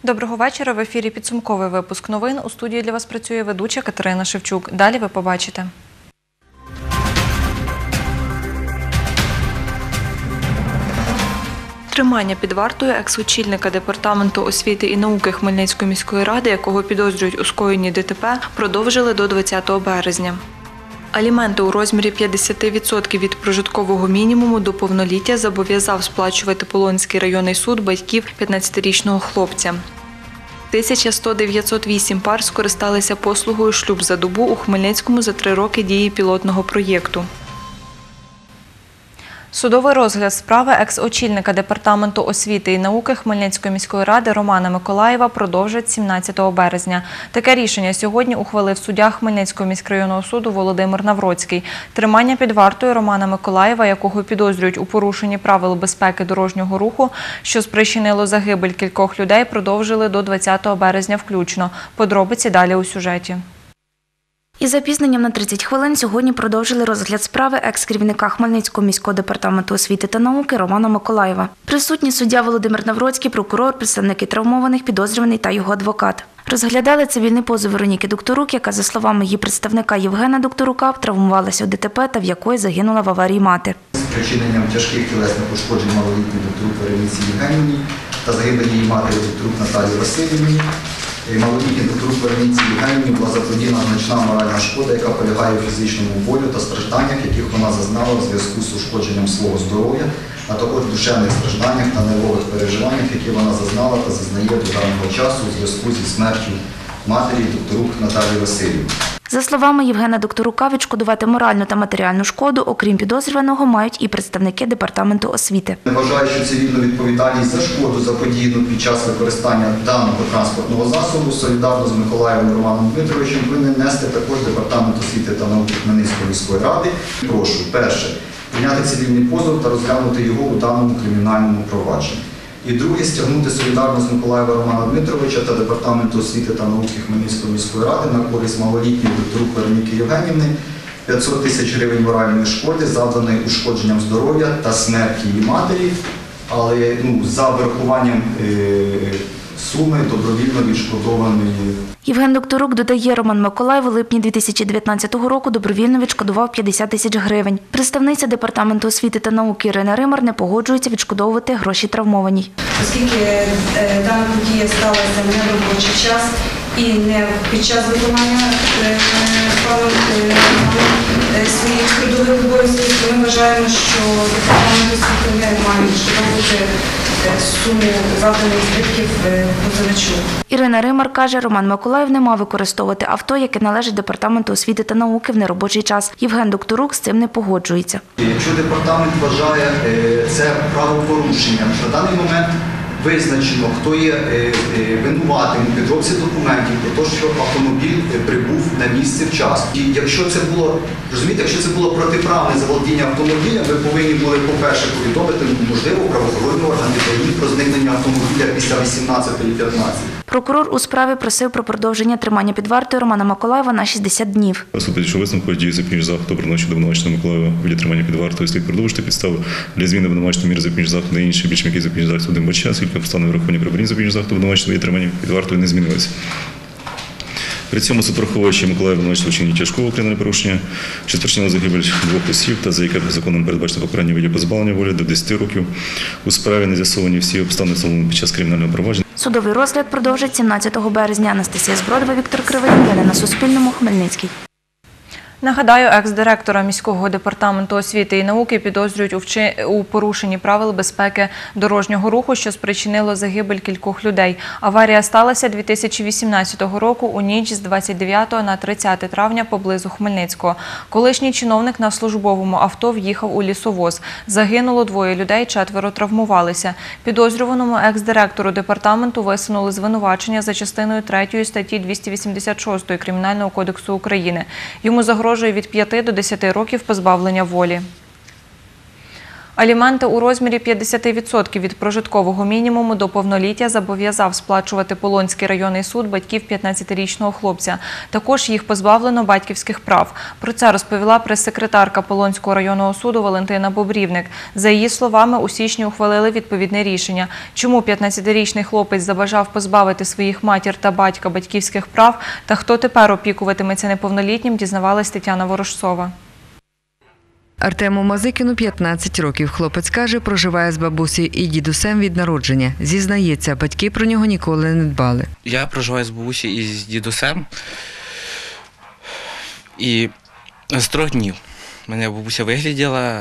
Доброго вечора. В ефірі підсумковий випуск новин. У студії для вас працює ведуча Катерина Шевчук. Далі ви побачите. Тримання під вартою екс-очільника Департаменту освіти і науки Хмельницької міської ради, якого підозрюють у скоєнні ДТП, продовжили до 20 березня. Аліменти у розмірі 50% від прожиткового мінімуму до повноліття зобов'язав сплачувати Полонський районний суд батьків 15-річного хлопця. 1100-908 пар скористалися послугою «Шлюб за добу» у Хмельницькому за 3 роки дії пілотного проєкту. Судовий розгляд справи екс-очільника Департаменту освіти і науки Хмельницької міської ради Романа Миколаєва продовжать 17 березня. Таке рішення сьогодні ухвалив суддя Хмельницького міськрайонного суду Володимир Навроцький. Тримання під вартою Романа Миколаєва, якого підозрюють у порушенні правил безпеки дорожнього руху, що спричинило загибель кількох людей, продовжили до 20 березня включно. Подробиці далі у сюжеті. Із запізненням на 30 хвилин сьогодні продовжили розгляд справи екс-керівника Хмельницького міського департаменту освіти та науки Романа Миколаєва. Присутні суддя Володимир Навроцький, прокурор, представники травмованих, підозрюваний та його адвокат. Розглядали цивільний позов Вероніки Докторук, яка, за словами її представника Євгена Докторука, травмувалася у ДТП та в якої загинула в аварії мати. З причиненням тяжких тілесних ушкоджень малолітньої Докторук Вероніці Євгенівні та загибелі її матері Докторук Наталії Васильівні, малолітній Докторук Вероніці Євгенівні була заподіяна значна моральна шкода, яка полягає у фізичному болю та стражданнях, яких вона зазнала в зв'язку з ушкодженням свого здоров'я, а також душевних стражданнях та нервових переживаннях, які вона зазнала та зазнає до даного часу у зв'язку зі смертю матері Докторук Наталії Васильівни. За словами Євгена Докторука, відшкодувати моральну та матеріальну шкоду, окрім підозрюваного, мають і представники Департаменту освіти. Вважаю, що цивільну відповідальність за шкоду, заподіяну під час використання даного транспортного засобу, солідарно з Миколаєвим Романом Дмитровичем повинен нести також Департамент освіти та науки Хмельницької міської ради. Прошу, перше, прийняти цивільний позов та розглянути його у даному кримінальному провадженні. І друге, стягнути солідарно з Миколаєва Романа Дмитровича та Департаменту освіти та науки Хмельницької міської ради на користь малолітньої Докторук Вероніки Євгенівни 500 тисяч гривень моральної шкоди, завданої ушкодженням здоров'я та смерті її матері, але за врахуванням суми добровільно відшкодованої. Євген Докторук додає, Роман Миколаєв у липні 2019 року добровільно відшкодував 50 тисяч гривень. Представниця Департаменту освіти та науки Ірина Римар не погоджується відшкодовувати гроші травмованій. Оскільки дана подія сталася не в робочий час і не під час виконання своїх трудових обов'язків, ми вважаємо, що Департамент освіти не має відшкодовувати суму завданих збитків позивачу. Ірина Римар каже, Роман Миколаєв не мав використовувати авто, яке належить Департаменту освіти та науки в неробочий час. Євген Докторук з цим не погоджується. Якщо департамент вважає це правопорушенням, на даний момент визначено, хто є винуватим у підробці документів про те, що автомобіль прибув на місце вчасно. І якщо це було, розумієте, якщо це було протиправне заволодіння автомобілем, ви повинні були, по-перше, повідомити, можливо, правоохоронні органи про зникнення автомобіля після 18-15. Прокурор у справі просив про продовження тримання під вартою Романа Миколаєва на 60 днів. Суперечу висновку дії запобіжного заходу про щодо обвинуваченого Миколаєва у виді тримання під вартою слід продовжити підставу для зміни обвинуваченої міри запобіжного заходу на інші більш м'які запобіжні заходи один час, оскільки обставини врахування припинення запобіжного заходу обвинуваченого виді тримання під вартою не змінилися. При цьому суд враховуючи Миколаєва обвинуваченого вчинення тяжкого кримінального порушення, що спричинило загибель 2 осіб та за яке законом передбачено покарання у виді позбавлення волі до 10 років, у справі не з'ясовані всі обставини встановлені під час кримінального провадження. Судовий розгляд продовжить 17 березня. Анастасія Збродова, Віктор Кривий. Новини на Суспільному. Хмельницький. Нагадаю, екс-директора міського департаменту освіти і науки підозрюють у порушенні правил безпеки дорожнього руху, що спричинило загибель кількох людей. Аварія сталася 2018 року у ніч з 29 на 30 травня поблизу Хмельницького. Колишній чиновник на службовому авто в'їхав у лісовоз. Загинуло 2 людей, 4 травмувалися. Підозрюваному екс-директору департаменту висунули звинувачення за частиною 3 статті 286 Кримінального кодексу України. Йому загрожує від 5 до 10 років позбавлення волі. Аліменти у розмірі 50% від прожиткового мінімуму до повноліття зобов'язав сплачувати Полонський районний суд батьків 15-річного хлопця. Також їх позбавлено батьківських прав. Про це розповіла прес-секретарка Полонського районного суду Валентина Бобрівник. За її словами, у січні ухвалили відповідне рішення. Чому 15-річний хлопець забажав позбавити своїх матір та батька батьківських прав та хто тепер опікуватиметься неповнолітнім, дізнавалась Тетяна Ворожцова. Артему Мазикіну 15 років. Хлопець каже, проживає з бабусею і дідусем від народження. Зізнається, батьки про нього ніколи не дбали. Я проживаю з бабусею і з дідусем. І з 3 днів мене бабуся вигляділа.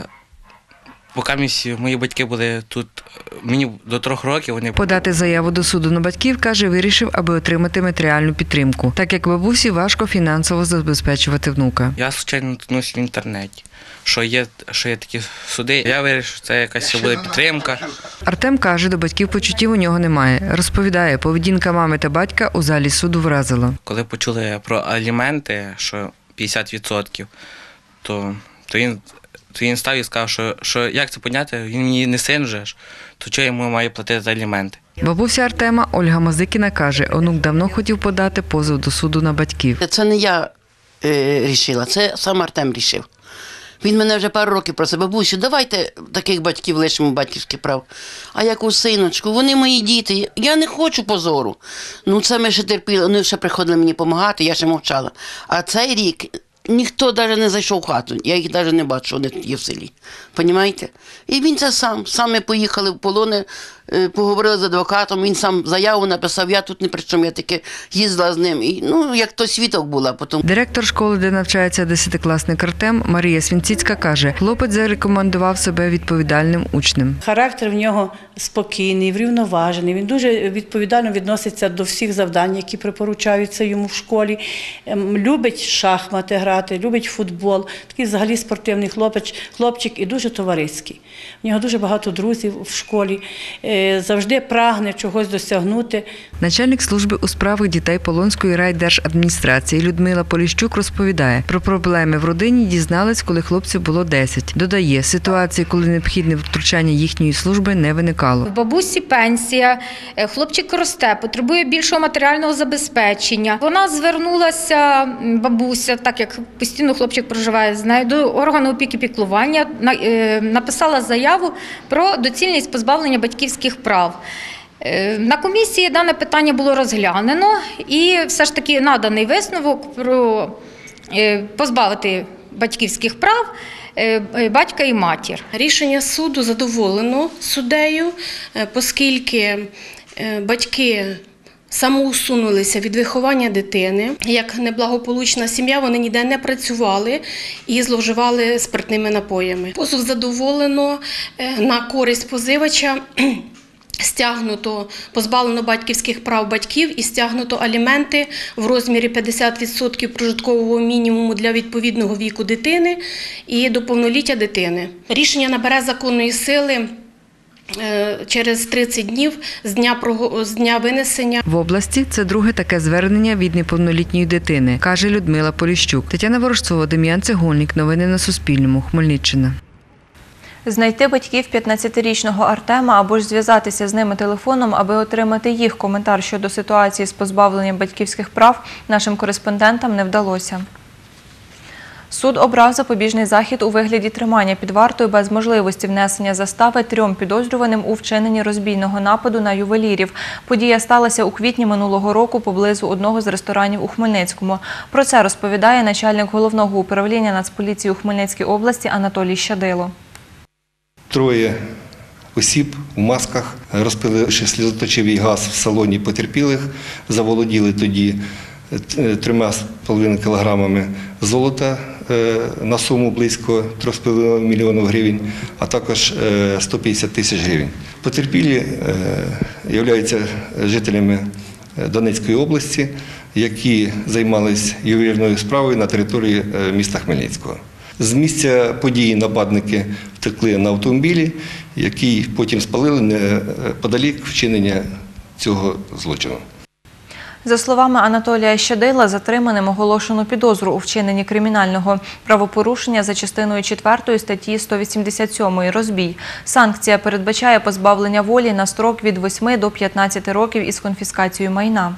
Поки мої батьки були тут, мені до 3 років вони... Подати заяву до суду на батьків, каже, вирішив, аби отримати матеріальну підтримку, так як бабусі важко фінансово забезпечувати внука. Я, звичайно, наткнувся в інтернеті, що є такі суди. Я вирішив, що це якась буде підтримка. Артем каже, до батьків почуттів у нього немає. Розповідає, поведінка мами та батька у залі суду вразила. Коли почули про аліменти, що 50%, то він став і сказав, що як це поняти, він мені не син вже ж, то чого йому має платити за аліменти? Бабуся Артема Ольга Мазикіна каже, онук давно хотів подати позов до суду на батьків. Це не я рішила, це сам Артем рішив. Він мене вже пару років просив: бабусю, давайте таких батьків лишимо батьківських прав. А яку синочку, вони мої діти, я не хочу позору. Ну це ми ще терпіли, вони ще приходили мені допомагати, я ще мовчала. А цей рік ніхто навіть не зайшов в хату, я їх навіть не бачу, вони тут є в селі. Понімаєте? І він це сам ми поїхали в полони, поговорили з адвокатом, він сам заяву написав, я тут не при чому, я таки їздила з ним. І, як то свідок була. Потім. Директор школи, де навчається 10-класник Артем, Марія Свінціцька каже, хлопець зарекомендував себе відповідальним учнем. Характер в нього спокійний, врівноважений, він дуже відповідально відноситься до всіх завдань, які припоручаються йому в школі. Любить шахмати грати, любить футбол, такий взагалі спортивний хлопчик і дуже товариський. В нього дуже багато друзів в школі, завжди прагне чогось досягнути. Начальник служби у справах дітей Полонської райдержадміністрації Людмила Поліщук розповідає, про проблеми в родині дізнались, коли хлопців було 10. Додає, ситуації, коли необхідне втручання їхньої служби, не виникало. В бабусі пенсія, хлопчик росте, потребує більшого матеріального забезпечення. Вона звернулася, бабуся, так як постійно хлопчик проживає з нею, до органу опіки піклування, написала заяву про доцільність позбавлення батьківських прав. На комісії дане питання було розглянено і все ж таки наданий висновок про позбавити батьківських прав батька і матір. Рішення суду задоволено суддею, оскільки батьки самоусунулися від виховання дитини. Як неблагополучна сім'я, вони ніде не працювали і зловживали спиртними напоями. Позов задоволено, на користь позивача стягнуто, позбавлено батьківських прав батьків і стягнуто аліменти в розмірі 50% прожиткового мінімуму для відповідного віку дитини і до повноліття дитини. Рішення набере законної сили через 30 днів з дня винесення. В області це друге таке звернення від неповнолітньої дитини, каже Людмила Поліщук. Тетяна Ворожцова, Дем'ян Цегольник. Новини на Суспільному. Хмельниччина. Знайти батьків 15-річного Артема або ж зв'язатися з ними телефоном, аби отримати їх коментар щодо ситуації з позбавленням батьківських прав, нашим кореспондентам не вдалося. Суд обрав запобіжний захід у вигляді тримання під вартою без можливості внесення застави 3 підозрюваним у вчиненні розбійного нападу на ювелірів. Подія сталася у квітні минулого року поблизу одного з ресторанів у Хмельницькому. Про це розповідає начальник Головного управління Нацполіції у Хмельницькій області Анатолій Щадило. 3 осіб у масках, розпиливши сльозоточивий газ в салоні потерпілих, заволоділи тоді 3,5 кілограмами золота на суму близько 3,5 мільйонів гривень, а також 150 тисяч гривень. Потерпілі являються жителями Донецької області, які займалися ювелірною справою на території міста Хмельницького. З місця події нападники втекли на автомобілі, який потім спалили неподалік вчинення цього злочину. За словами Анатолія Щадила, затриманим оголошено підозру у вчиненні кримінального правопорушення за частиною 4 статті 187 «Розбій». Санкція передбачає позбавлення волі на строк від 8 до 15 років із конфіскацією майна.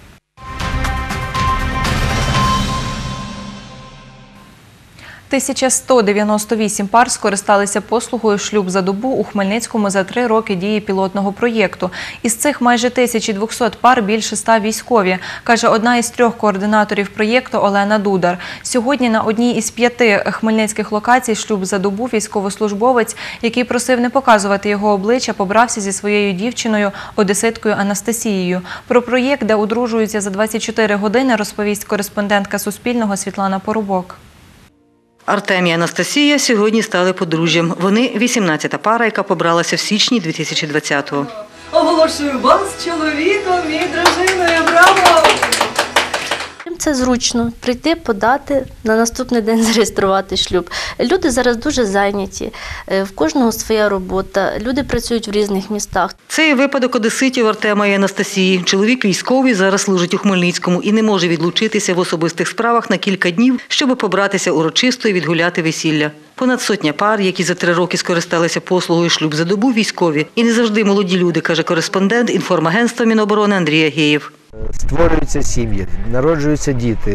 – 1198 пар скористалися послугою «Шлюб за добу» у Хмельницькому за 3 роки дії пілотного проєкту. Із цих майже 1200 пар більше 100 військові, каже одна із 3 координаторів проєкту Олена Дудар. Сьогодні на одній із 5 хмельницьких локацій «Шлюб за добу» військовослужбовець, який просив не показувати його обличчя, побрався зі своєю дівчиною, одеситкою Анастасією. Про проєкт, де одружуються за 24 години, розповість кореспондентка Суспільного Світлана Поробок. Артем і Анастасія сьогодні стали подружжям. Вони 18-та пара, яка побралася в січні 2020-го. Оголошую вас чоловіком і дружиною. Браво! Це зручно – прийти, подати, на наступний день зареєструвати шлюб. Люди зараз дуже зайняті, в кожного своя робота, люди працюють в різних містах. Це є випадок одеситів Артема і Анастасії. Чоловік військовий, зараз служить у Хмельницькому і не може відлучитися в особистих справах на кілька днів, щоб побратися урочисто і відгуляти весілля. Понад 100 пар, які за 3 роки скористалися послугою «Шлюб за добу», військові. І не завжди молоді люди, каже кореспондент інформагентства Міноборони Андрій Агеєв. Створюються сім'ї, народжуються діти,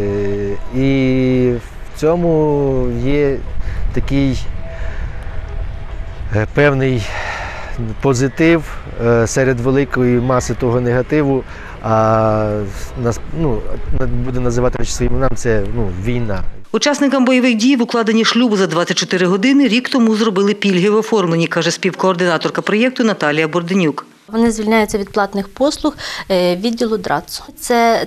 і в цьому є такий певний позитив серед великої маси того негативу, а буде називати речі своїм іменем, це війна. Учасникам бойових дій в укладенні шлюбу за 24 години рік тому зробили пільги в оформленні, каже співкоординаторка проєкту Наталія Борденюк. Вони звільняються від платних послуг відділу ДРАЦу. Це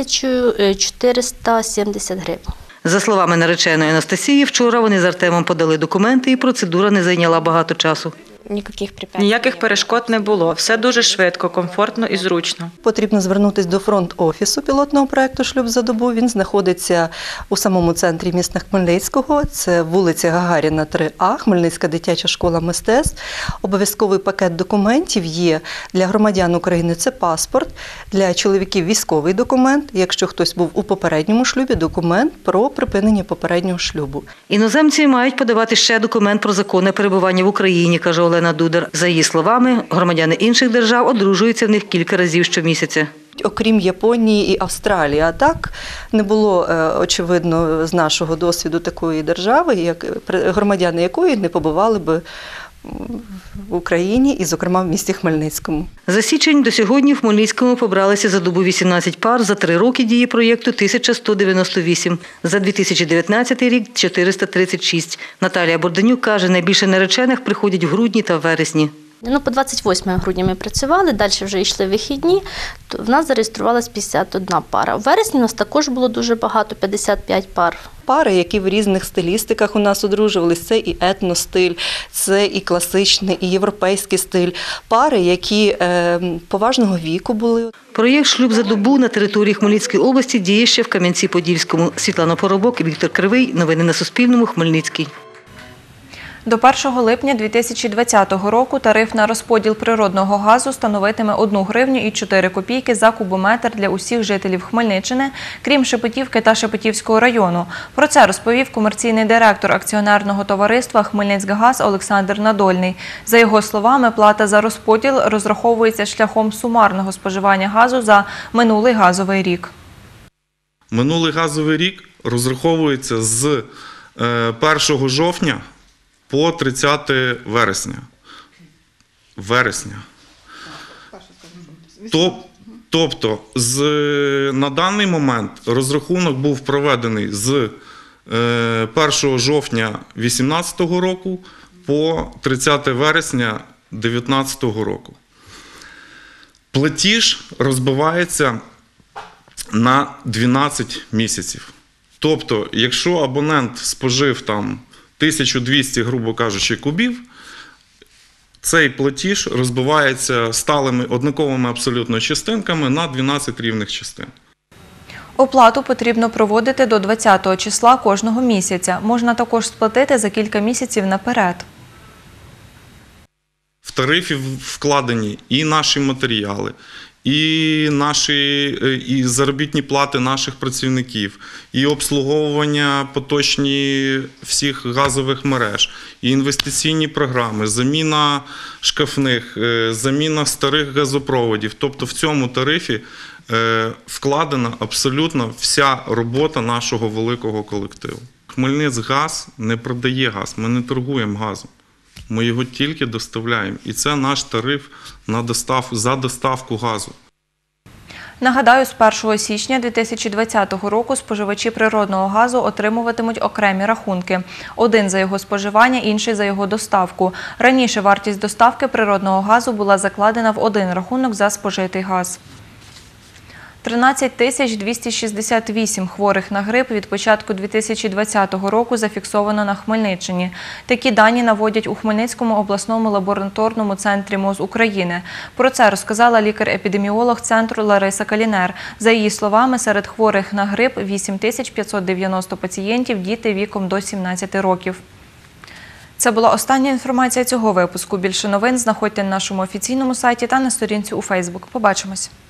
1470 гривень. За словами нареченої Анастасії, вчора вони з Артемом подали документи і процедура не зайняла багато часу. Ніяких перешкод не було. Все дуже швидко, комфортно і зручно. Потрібно звернутися до фронт-офісу пілотного проєкту «Шлюб за добу». Він знаходиться у самому центрі міста Хмельницького. Це вулиця Гагаріна, 3А, Хмельницька дитяча школа мистецтв. Обов'язковий пакет документів є для громадян України. Це паспорт, для чоловіків військовий документ. Якщо хтось був у попередньому шлюбі, документ про припинення попереднього шлюбу. Іноземці мають подавати ще документ про законне перебування в Україні, каже Олена Дудар. За її словами, громадяни інших держав одружуються в них кілька разів щомісяця. Окрім Японії і Австралії, а так не було, очевидно, з нашого досвіду такої держави, громадяни якої не побували би в Україні і, зокрема, в місті Хмельницькому. За січень до сьогодні в Хмельницькому побралися за добу 18 пар, за 3 роки дії проєкту 1198, за 2019 рік – 436. Наталія Борденюк каже, найбільше наречених приходять в грудні та вересні. По 28 грудня ми працювали, далі вже йшли вихідні, то в нас зареєструвалась 51 пара. У вересні у нас також було дуже багато, 55 пар. Пари, які в різних стилістиках у нас одружувалися, це і етностиль, це і класичний, і європейський стиль. Пари, які поважного віку були. Проєкт «Шлюб за добу» на території Хмельницької області діє ще в Кам'янці-Подільському. Світлана Поробок і Віктор Кривий. Новини на Суспільному. Хмельницький. До 1 липня 2020 року тариф на розподіл природного газу становитиме 1 гривню і 4 копійки за кубометр для усіх жителів Хмельниччини, крім Шепетівки та Шепетівського району. Про це розповів комерційний директор акціонерного товариства «Хмельницькгаз» Олександр Надольний. За його словами, плата за розподіл розраховується шляхом сумарного споживання газу за минулий газовий рік. Минулий газовий рік розраховується з 1 жовтня по 30 вересня. Тобто, на даний момент розрахунок був проведений з 1 жовтня 2018 року по 30 вересня 2019 року. Платіж розбивається на 12 місяців. Тобто, якщо абонент спожив 1200, грубо кажучи, кубів, цей платіж розбивається сталими однаковими абсолютно частинками на 12 рівних частин. Оплату потрібно проводити до 20-го числа кожного місяця. Можна також сплатити за кілька місяців наперед. В тарифі вкладені і наші матеріали, і заробітні плати наших працівників, і обслуговування поточні всіх газових мереж, і інвестиційні програми, заміна шкафних, заміна старих газопроводів. Тобто в цьому тарифі вкладена абсолютно вся робота нашого великого колективу. Хмельницькгаз не продає газ, ми не торгуємо газом. Ми його тільки доставляємо. І це наш тариф за доставку газу. Нагадаю, з 1 січня 2020 року споживачі природного газу отримуватимуть окремі рахунки. Один за його споживання, інший за його доставку. Раніше вартість доставки природного газу була закладена в один рахунок за спожитий газ. 13 268 хворих на грип від початку 2020 року зафіксовано на Хмельниччині. Такі дані наводять у Хмельницькому обласному лабораторному центрі МОЗ України. Про це розказала лікар-епідеміолог центру Лариса Калінер. За її словами, серед хворих на грип 8590 пацієнтів – діти віком до 17 років. Це була остання інформація цього випуску. Більше новин знаходьте на нашому офіційному сайті та на сторінці у Фейсбук. Побачимось!